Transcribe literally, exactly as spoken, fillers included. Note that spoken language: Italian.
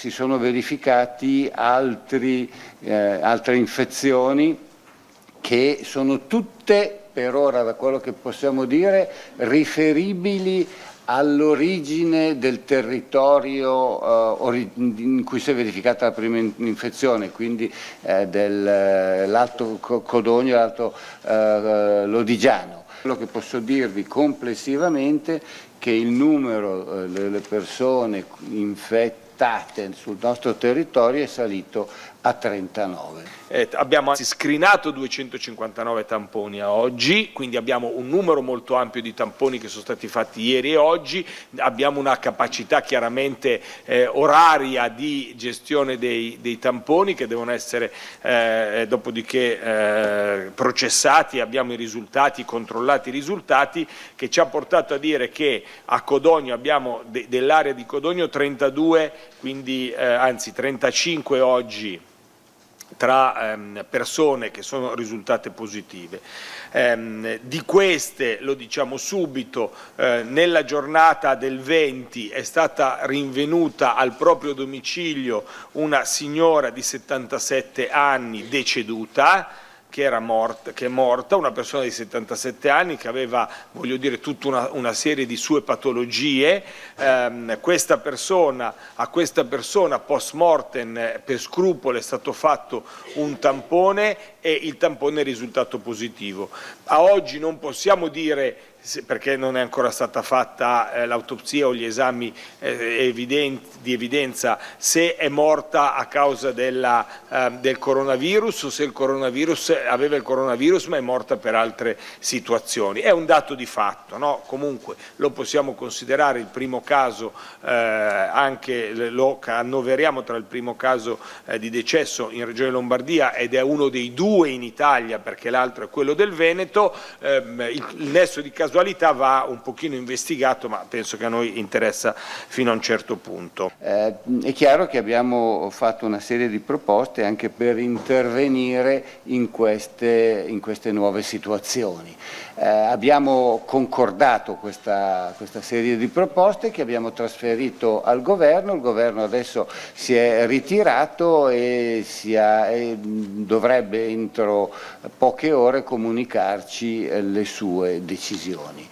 si sono verificati altri, eh, altre infezioni che sono tutte, per ora da quello che possiamo dire, riferibili all'origine del territorio uh, in cui si è verificata la prima infezione, quindi eh, dell'Alto Codogno e l'Alto uh, Lodigiano. Quello che posso dirvi complessivamente è che il numero delle uh, persone infettate sul nostro territorio è salito a trentanove. Eh, abbiamo anzi screenato duecentocinquantanove tamponi a oggi, quindi abbiamo un numero molto ampio di tamponi che sono stati fatti ieri e oggi, abbiamo una capacità chiaramente eh, oraria di gestione dei, dei tamponi che devono essere eh, dopodiché eh, processati, abbiamo i risultati, controllati i risultati, che ci ha portato a dire che a Codogno abbiamo de, dell'area di Codogno trentadue, quindi eh, anzi trentacinque oggi, tra ehm, persone che sono risultate positive. Ehm, di queste, lo diciamo subito, eh, nella giornata del venti è stata rinvenuta al proprio domicilio una signora di settantasette anni deceduta, che, era morta, che è morta, una persona di settantasette anni che aveva, voglio dire, tutta una, una serie di sue patologie. Eh, questa persona, a questa persona post mortem per scrupolo è stato fatto un tampone e il tampone è risultato positivo. A oggi non possiamo dire, perché non è ancora stata fatta eh, l'autopsia o gli esami eh, evidenti, di evidenza, se è morta a causa della, eh, del coronavirus o se il coronavirus aveva il coronavirus ma è morta per altre situazioni. È un dato di fatto, no? Comunque lo possiamo considerare il primo caso, eh, anche lo annoveriamo tra il primo caso eh, di decesso in Regione Lombardia ed è uno dei due in Italia perché l'altro è quello del Veneto. Eh, il, il nesso di caso va un pochino investigato, ma penso che a noi interessa fino a un certo punto. Eh, è chiaro che abbiamo fatto una serie di proposte anche per intervenire in queste, in queste nuove situazioni. Eh, abbiamo concordato questa, questa serie di proposte che abbiamo trasferito al governo, il governo adesso si è ritirato e, si ha, e dovrebbe entro poche ore comunicarci le sue decisioni.